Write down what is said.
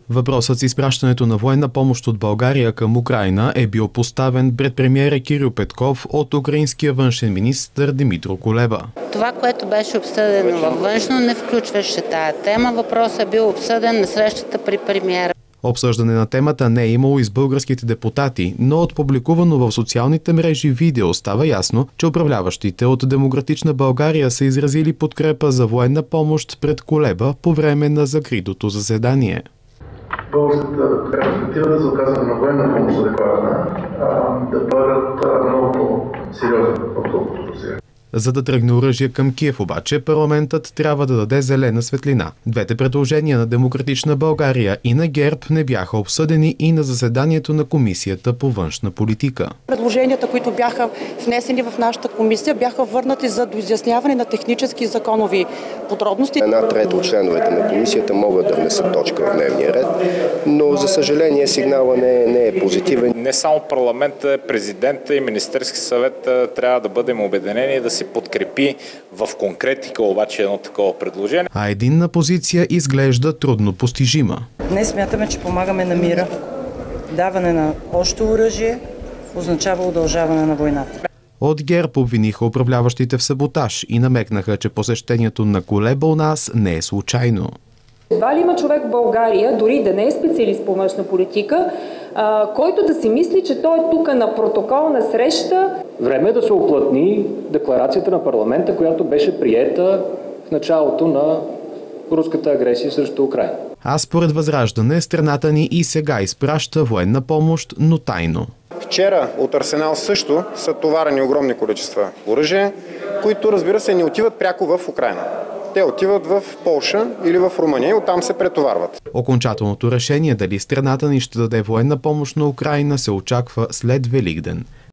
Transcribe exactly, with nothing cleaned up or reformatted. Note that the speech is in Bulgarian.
Въпросът с изпращането на военна помощ от България към Украйна е бил поставен пред премиера Кирил Петков от украинския външен министър Дмитро Кулеба. Това, което беше обсъдено във външно, не включваше тая тема. Въпросът е бил обсъден на срещата при премиера. Обсъждане на темата не е имало и с българските депутати, но от публикувано в социалните мрежи видео става ясно, че управляващите от Демократична България са изразили подкрепа за военна помощ пред Кулеба по време на закритото заседание. Българската перспектива да се оказва на военна помощ адекватна, да бъдат много сериозни, отколкото сега. За да тръгне оръжие към Киев обаче, парламентът трябва да даде зелена светлина. Двете предложения на Демократична България и на ГЕРБ не бяха обсъдени и на заседанието на Комисията по външна политика. Предложенията, които бяха внесени в нашата комисия, бяха върнати за доизясняване на технически и законови подробности. Една трета от членовете на комисията могат да внесат точка в дневния ред, но за съжаление сигнала не, не е позитивен. Не само парламента, президента и Министерски съвет трябва да бъдем обединени и да се подкрепи в конкретика обаче едно такова предложение. А единна позиция изглежда трудно постижима. Днес смятаме, че помагаме на мира. Даване на още оръжие означава удължаване на войната. От ГЕРБ обвиниха управляващите в саботаж и намекнаха, че посещението на Кулеба у нас не е случайно. Едва ли има човек в България, дори да не е специалист по външна политика, а, който да си мисли, че той е тук на протоколна среща. Време е да се оплътни декларацията на парламента, която беше приета в началото на руската агресия срещу Украйна. А според Възраждане, страната ни и сега изпраща военна помощ, но тайно. Вчера от Арсенал също са товарени огромни количества оръжие, които, разбира се, не отиват пряко в Украйна. Те отиват в Полша или в Румъния и оттам се претоварват. Окончателното решение дали страната ни ще даде военна помощ на Украйна се очаква след Великден.